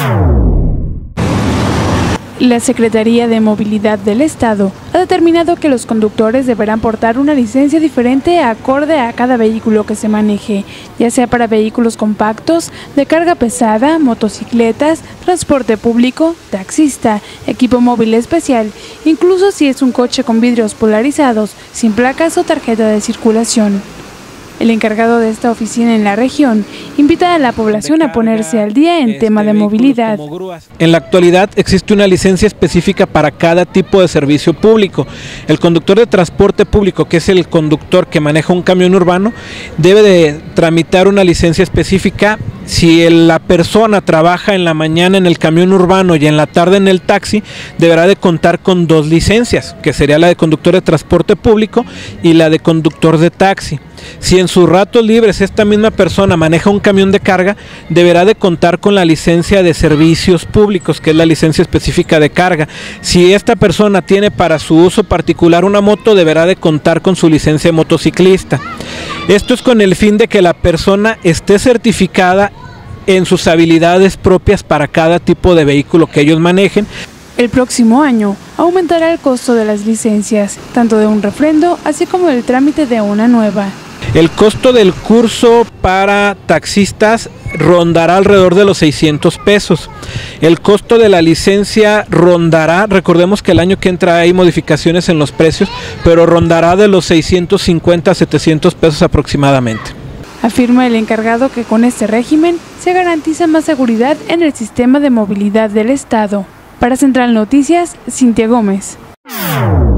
La Secretaría de Movilidad del Estado ha determinado que los conductores deberán portar una licencia diferente acorde a cada vehículo que se maneje, ya sea para vehículos compactos, de carga pesada, motocicletas, transporte público, taxista, equipo móvil especial, incluso si es un coche con vidrios polarizados, sin placas o tarjeta de circulación. El encargado de esta oficina en la región invita a la población a ponerse al día en tema de movilidad. En la actualidad existe una licencia específica para cada tipo de servicio público. El conductor de transporte público, que es el conductor que maneja un camión urbano, debe de tramitar una licencia específica. Si la persona trabaja en la mañana en el camión urbano y en la tarde en el taxi, deberá de contar con 2 licencias, que sería la de conductor de transporte público y la de conductor de taxi. Si en sus ratos libres esta misma persona maneja un camión de carga, deberá de contar con la licencia de servicios públicos, que es la licencia específica de carga. Si esta persona tiene para su uso particular una moto, deberá de contar con su licencia de motociclista. Esto es con el fin de que la persona esté certificada en sus habilidades propias para cada tipo de vehículo que ellos manejen. El próximo año aumentará el costo de las licencias, tanto de un refrendo así como del trámite de una nueva. El costo del curso para taxistas rondará alrededor de los 600 pesos. El costo de la licencia rondará, recordemos que el año que entra hay modificaciones en los precios, pero rondará de los 650 a 700 pesos aproximadamente. Afirma el encargado que con este régimen se garantiza más seguridad en el sistema de movilidad del Estado. Para Central Noticias, Cintia Gómez.